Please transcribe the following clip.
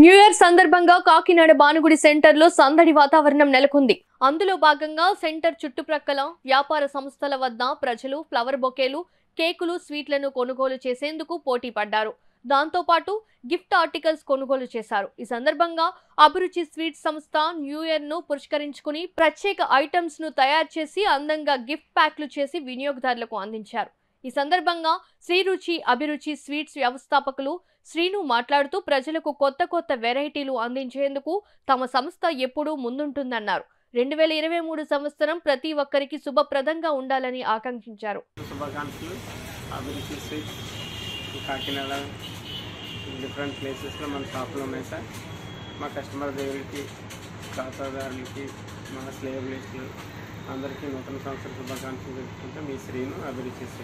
New year సందర్భంగా కాకినాడ బానుగుడి సెంటర్లో సందడి వాతావరణం నెలకొంది. అందులో భాగంగా సెంటర్ చుట్టుప్రక్కల వ్యాపార సంస్థల వద్ద ప్రజలు ఫ్లవర్ బొకేలు, కేకులు, స్వీట్లను కొనుగోలు చేసేందుకు పోటీ పడ్డారు. దాంతో పాటు గిఫ్ట్ ఆర్టికల్స్ కొనుగోలు చేశారు. ఈ సందర్భంగా అభిరుచి స్వీట్స్ సంస్థ న్యూ ఇయర్ ను పురస్కరించుకుని ప్రత్యేక ఐటమ్స్ ను తయారు చేసి అందంగా గిఫ్ట్ ప్యాక్లు చేసి వినియోగదారులకు అందించారు. ఈ సందర్భంగా శ్రీరుచి అభిరుచి స్వీట్స్ వ్యవస్థాపకులు శ్రీను మాట్లాడుతూ ప్రజలకు కొత్త వెరైటీలు అందించేందుకు తమ సంస్థ ఎప్పుడూ ముందుంటుందన్నారు. 2023 సంవత్సరం ప్రతి ఒక్కరికి శుభప్రదంగా ఉండాలని ఆకాంక్షించారు. శుభాకాంక్షలు. అభిరుచి స్వీట్స్ కాకినాడ డిఫరెంట్ ప్లేసెస్లో మన షాప్లో ఉన్నాయి సార్. మా కస్టమర్ దగ్గరికి, ఖాతాదారులకి, మన స్లేవ్ లిస్టులు అందరికీ నూతన సంవత్సర శుభాకాంక్షలు చెప్పుకుంటే మీ శ్రీను అభిరుచి.